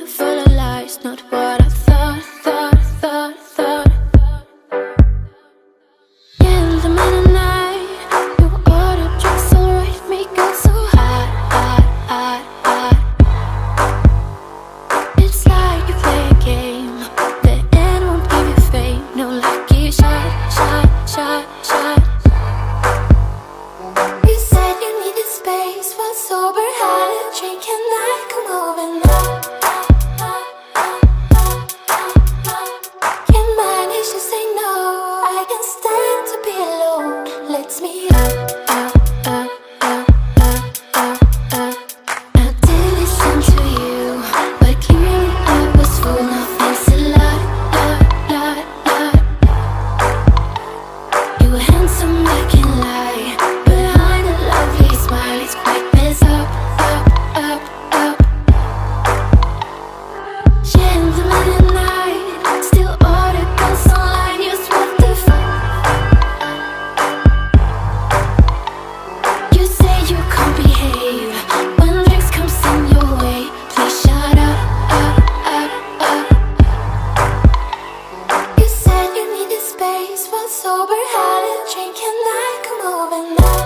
full of lies, not what I thought. In the middle of the night, you ordered drinks, alright, make it so hot. It's like you play a game, the end won't give you fame. No lucky shot. You said you needed space, while sober, had a drink, and I come over now. Can't manage to say no, I can stand to be alone. Let's meet up. I did listen to you, but clearly I was full of this a lot. You were handsome, I can't lie, behind a lovely smile, it's quite messed up. Gentleman at night, still order girls online, you what the You say you can't behave when drinks comes in your way. Please shut up. You said you needed space, while sober, had a drink, and I come over now.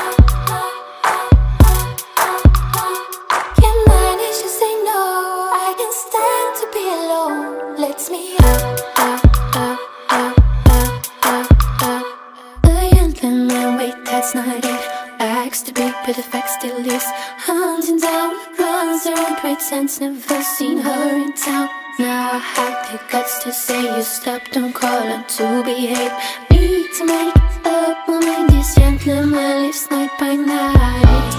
Can't manage to say no, I can stand to be alone. Let's meet up. The gentleman, wait, that's not it. Acts to be, but the fact still is. Hunting down, runs around, pretends never seen her in town. Now I have the guts to say you stop, don't call her to behave. Need to make up my mind, this gentleman lives night by night.